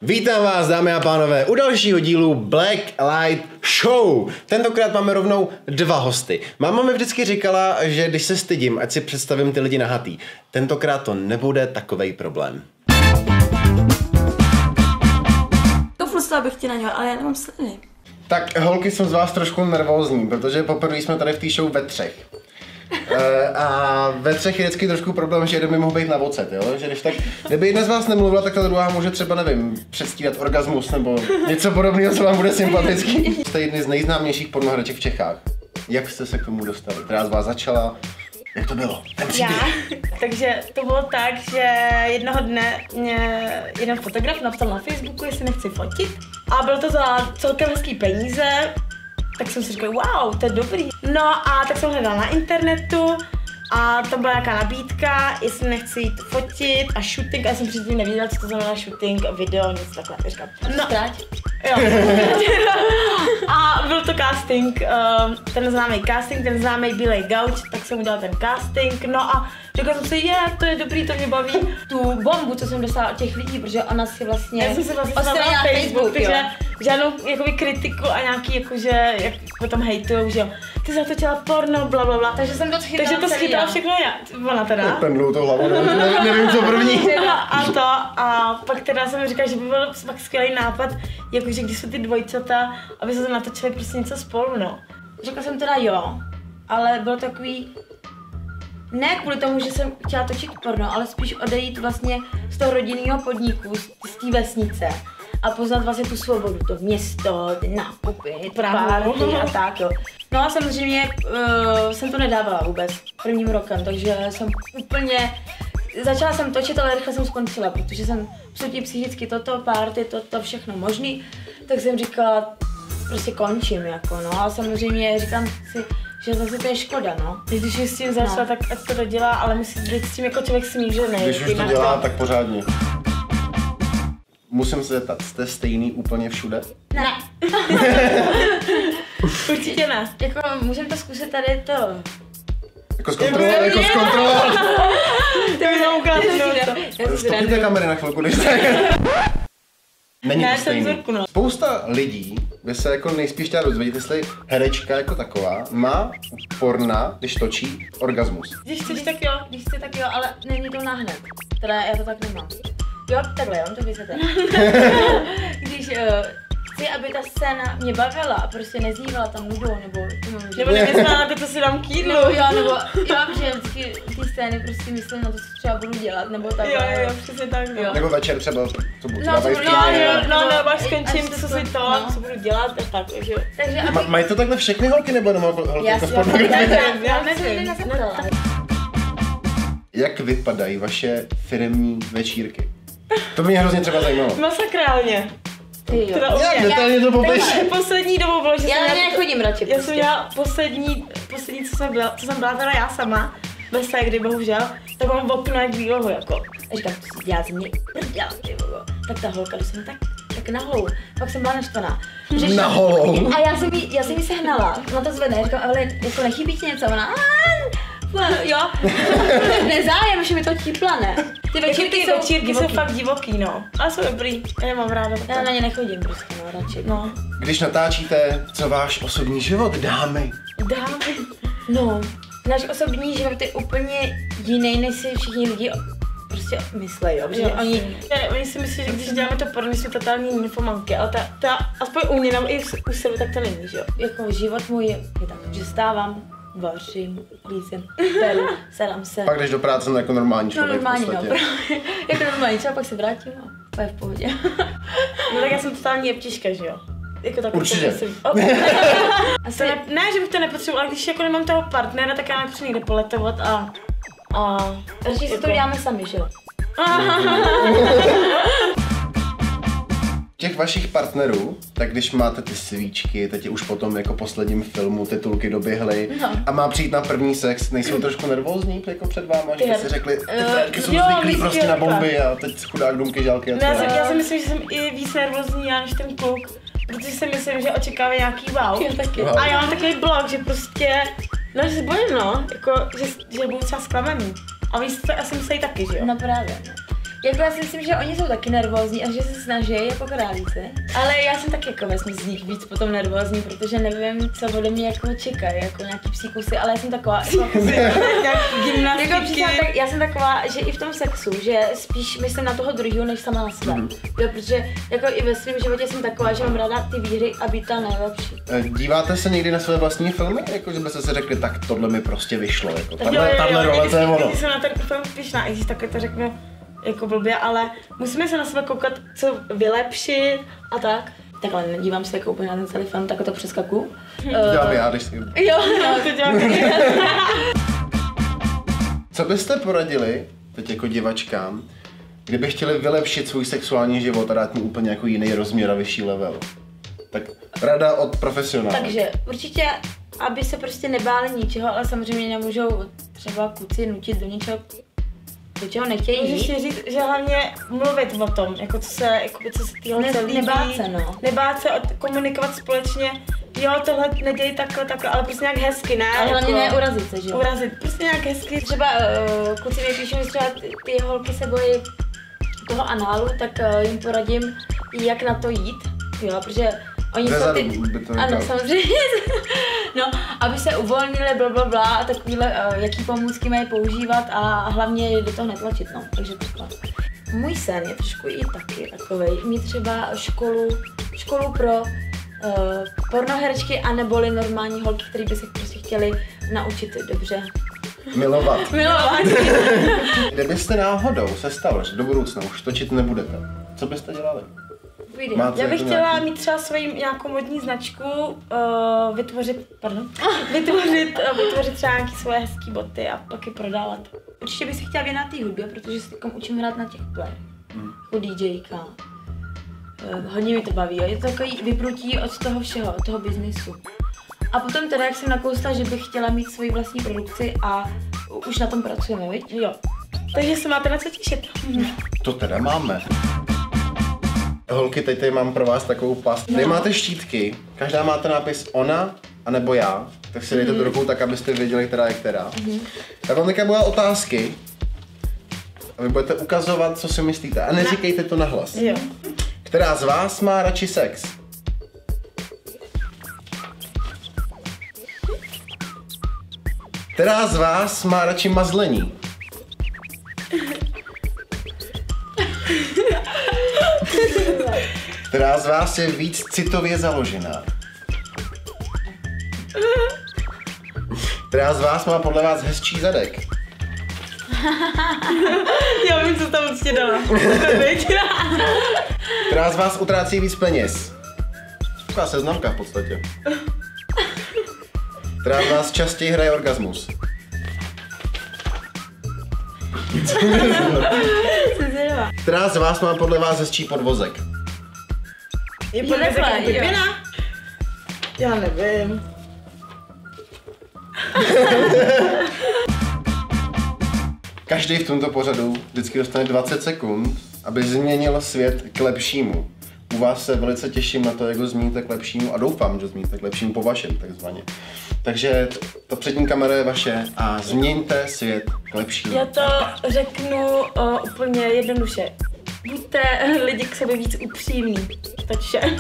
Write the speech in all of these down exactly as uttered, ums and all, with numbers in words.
Vítám vás, dámy a pánové, u dalšího dílu Black Light Show. Tentokrát máme rovnou dva hosty. Máma mi vždycky říkala, že když se stydím, ať si představím ty lidi nahatý. Tentokrát to nebude takovej problém. To prostě bych ti na něho, ale já nemám sliny. Tak holky, jsem z vás trošku nervózní, protože poprvé jsme tady v té show ve třech. E, a ve třech je vždycky trošku problém, že jeden by mohl být na vocet, jo? Že když tak, kdyby jedna z vás nemluvila, tak ta druhá může třeba, nevím, předstírat orgasmus nebo něco podobného, co vám bude sympatický. Jste jedni z nejznámějších pornohraček v Čechách. Jak jste se k tomu dostali? Která z vás začala? Jak to bylo? Ten příběh. Já. Takže to bylo tak, že jednoho dne mě jeden fotograf napsal na Facebooku, jestli nechci fotit. A bylo to za celkem hezký peníze. Tak jsem si říkal, wow, to je dobrý. No a tak jsem hledala na internetu a tam byla nějaká nabídka, jestli nechci jít fotit a shooting. A já jsem předtím nevěděla, co to znamená shooting, video, nic takhle. Říkám, no, jo. A byl to casting, ten známý casting, ten známý bílej gauč, tak jsem udělala ten casting, no a řekla jsem si, je, to je dobrý, to mě baví. Tu bombu, co jsem dostala od těch lidí, protože ona si vlastně... Já jsem si vlastně ostala na Facebook, takže žádnou jakoby kritiku a nějaký jakože, jak potom hejtujou, že jo. Ty jsi natočila porno, blablabla. Takže jsem to schytala. Takže to schytala všechno já, ona teda. Pendlou to hlavou, nevím, nevím co první. A to, a pak teda jsem říkala, že by byl fakt skvělý nápad, jakože když jsou ty dvojčata, aby se natočili prostě něco spolu, no. Řekla jsem teda jo, ale bylo takový, ne kvůli tomu, že jsem chtěla točit porno, ale spíš odejít vlastně z toho rodinného podniku, z té vesnice a poznat vlastně tu svobodu, to město, ty nákupy, party a tak jo. No a samozřejmě uh, jsem to nedávala vůbec prvním rokem, takže jsem úplně, začala jsem točit, ale rychle jsem skončila, protože jsem absolutně psychicky toto, party, toto, všechno možný, tak jsem říkala, prostě končím jako no a samozřejmě říkám si, že zase to je škoda, no. Když už s tím začala, no. Tak ať to dodělá, ale musí být s tím jako člověk smířený. Když už to dělá, tak pořádně. Musím se zeptat, jste stejný úplně všude? Ne. Určitě ne. Jako můžeme to zkusit tady to... Jako zkontrolovat, jako zkontrolovat. Ty mi to ukázat. Stopněte kamery na chvilku, když tak. Není ne, to stejný. Vzorku, no. Spousta lidí by se jako nejspíš chtěla dozvědět, jestli herečka jako taková má porna, když točí, orgasmus. Když chceš, tak jo, když chci, tak jo, ale není to nahned. Teda já to tak nemám. Jo, takhle, já vám to vysvětlím. Když uh, chci, aby ta scéna mě bavila a prostě neznívala tam nudou, nebo... Nebo nemyslela na to, co si dám kýdlu. No, jo, nebo jo, že vždycky ty scény prostě myslím na to, co třeba budu dělat, nebo tak. Jo, jo, jo, přesně tak, jo. Nebo večer třeba, co budu no, dávají no, no, no, no, až skončím, až co si to, no. co budu dělat, a tak, že jo. Takže aby... Ma, mají to takhle všechny holky, nebo jenom holky já jako si pornografie? já nevím, nezeptala. Jak vypadají vaše firemní večírky? To mě hrozně třeba zajímalo. Masakrálně. Ty jo. Jak detailně to popiš? Poslední dobou bylo, že já jsem... Já na ně nechodím radši. Já jsem měla poslední, poslední, co jsem byla, co jsem byla teda já sama, bez ségry, bohužel, tak mám okno jak výlohu, jako. A říkám, to si dělá ze mě prdel, ty vole. Tak ta holka, když jsem tak, tak naholou, pak jsem byla naštvaná. Naholou? A já jsem jí, já jsem jí sehnala, na to zvedne, říkám, ale jako nechybí ti něco, ona, jo, nezájem, že mi to típla, ne. Ty večírky jsou, večírky jsou fakt divoký, no. Ale jsou dobrý, já je mám ráda. Já na ně nechodím prostě, no, radši. No. Když natáčíte, co váš osobní život, dámy? Dámy. No, náš osobní život je úplně jiný, než si všichni lidi prostě myslej, jo, protože oni... Ne, oni si myslí, že když děláme to porno, jsme totální nyfomanky, ale ta, ta, aspoň u mě, nebo i u sebe, tak to není, že jo. Jako život můj je, je tak, že stávám, vařím, klízím, peru, sedám se. Pak jdeš do práce jako normální člověk. No normální, v podstatě. no, právě. Jako normální, třeba pak se vrátím a pak je v pohodě. No tak já jsem totální jeptiška, že jo. Jako tak určitě. Oh. Asi ne, ne, že bych to nepotřeboval, ale když jako nemám toho partnera, tak já nepotřebuji někde poletovat a... A radši si to děláme sami, že jo? Těch vašich partnerů, tak když máte ty svíčky, teď je už potom jako posledním filmu titulky doběhly no. A má přijít na první sex, nejsou trošku nervózní jako před váma, že si řekli, ty frérky jsou jo, zvyklí prostě na bomby a teď chudák Dumky žálky a ne, já, já si myslím, že jsem i víc nervózní já než ten kluk, protože si myslím, že očekávají nějaký wow. Já taky. A já mám takový blok, že prostě, no že se bojím, no, jako, že, že budu třeba zklamaný. A víš, to asi myslí taky, že jo? No právě. Jako já si myslím, že oni jsou taky nervózní a že se snaží jako králíci. Ale já jsem taky jako vesměs z nich víc potom nervózní, protože nevím, co ode mě jako čekají, jako nějaký psí kusy, ale já jsem taková, jako, jako tak, já jsem taková, že i v tom sexu, že spíš myslím na toho druhého, než sama na sebe. Mm. Jo, protože jako i ve svém životě jsem taková, že mám ráda ty výhry a být ta nejlepší. Díváte se někdy na své vlastní filmy? Jako, že byste si řekli, tak tohle mi prostě vyšlo, jako tahle role, to je ono. Když jsem na ten film pyšná, i když takhle to řeknu jako blbě, ale musíme se na sebe koukat, co vylepšit a tak. Takhle nedívám se jako úplně na ten celý film, tak to přeskaku. To dělám já, když si... Jo, no, to dělám já. Co byste poradili, teď jako divačkám, kdyby chtěli vylepšit svůj sexuální život a dát mu úplně jako jiný rozměr a vyšší level? Tak rada od profesionála. Takže určitě, aby se prostě nebáli ničeho, ale samozřejmě nemůžou třeba kluci nutit do něčeho, do čeho nechtějí jít. Můžeš říct, že hlavně mluvit o tom, jako co se, jako co se týhle ne, líbí. Nebát se, no. Nebát se, komunikovat společně, jo, tohle neděj takhle, takhle, ale prostě nějak hezky, ne? Ale hlavně jako, ne urazit se, že jo? Urazit, prostě nějak hezky. Třeba uh, kluci mi píšou, že třeba ty, ty holky se bojí toho análu, tak uh, jim poradím, jak na to jít, jo, protože oni jsou ty... Ano, samozřejmě. No, aby se uvolnili, blablabla a takovýhle, uh, jaký pomůcky mají používat a hlavně do toho netlačit, no, takže takhle. Můj sen je trošku i taky takovej, mít třeba školu, školu pro uh, pornoherečky aneboli normální holky, které by se prostě chtěli naučit dobře. Milovat. Milovat. Kdybyste náhodou se stalo, že do budoucna už točit nebudete, co byste dělali? Já bych chtěla nějaký... mít třeba svoji nějakou modní značku, uh, vytvořit, pardon, vytvořit, uh, vytvořit třeba nějaké svoje hezké boty a pak je prodávat. Určitě bych se chtěla věnovat té hudbě, protože se takom učím hrát na těch plech. Hmm. Jako DJka. Uh, hodně mi to baví, jo. Je to takový vypnutí od toho všeho, od toho biznisu. A potom teda, jak jsem nakousla, že bych chtěla mít svoji vlastní produkci a už na tom pracujeme, viď? Jo. Takže se máte na co těšit. Hmm. To teda máme. Holky, teď tady mám pro vás takovou past. No. Tady máte štítky, každá máte nápis ona, anebo já, tak si dejte mm. do rukou tak, abyste věděli, která je která. Mm. Já vám teďka bude otázky a vy budete ukazovat, co si myslíte a neříkejte to nahlas. Jo. Která z vás má radši sex? Která z vás má radši mazlení? Která z vás je víc citově založená? Která z vás má podle vás hezčí zadek? Já vím, co tam určitě dala. Která z vás utrácí víc peněz? Taková seznamka v podstatě. Která z vás častěji hraje orgasmus? Která z vás má podle vás hezčí podvozek? Je podvozek jako pipina? Já nevím. Každý v tomto pořadu vždycky dostane dvacet sekund, aby změnil svět k lepšímu. U vás se velice těším na to, jak ho změníte k lepšímu a doufám, že změníte k lepšímu po vašem takzvaně. Takže ta přední kamera je vaše a změňte svět k lepšímu. Já to řeknu uh, úplně jednoduše. Buďte lidi k sobě víc upřímní. Takže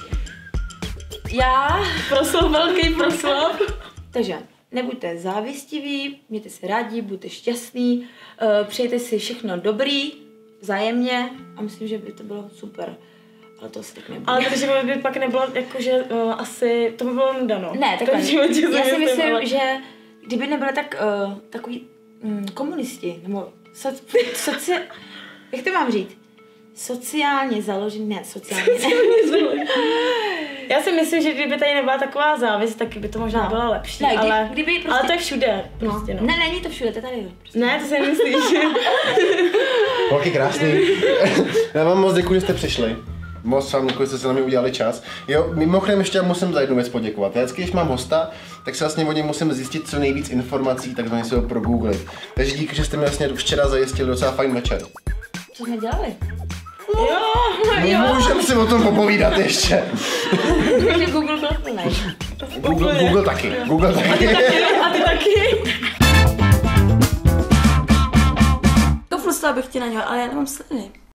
já proslov, velký proslov. Takže nebuďte závistiví, mějte se rádi, buďte šťastní, uh, přejte si všechno dobrý, vzájemně a myslím, že by to bylo super. Ale to asi tak nebude. Ale protože by pak nebylo, jakože uh, asi, to by bylo nuda, no. Ne, takhle. Já si myslím, ale... že kdyby nebyly tak, uh, takový um, komunisti, nebo soci, soci, jak to mám říct? Sociálně založený, ne, sociálně. Já si myslím, že kdyby tady nebyla taková závis, tak by to možná no. bylo lepší, ne, kdy, ale, kdyby prostě... ale to je všude. Prostě, no. Ne, není to všude, to je tady. Prostě. Ne, to si nemyslíš. Holky, krásný. Já vám moc děkuji, že jste přišli. Moc vám děkuji, že jste se na mě udělali čas. Jo, mimochodem ještě musím za jednu věc poděkovat. Já vždycky, když mám hosta, tak se vlastně o něm musím zjistit co nejvíc informací, takzvaně si ho progooglit. Takže díky, že jste mi vlastně včera zajistili docela fajn večer. Co jsme dělali? Jo, jo. Můžeme si o tom popovídat ještě. Takže Google byl plný. Google, Google taky. Google taky. A ty taky. zkusila bych ti nadělat, ale já nemám sliny.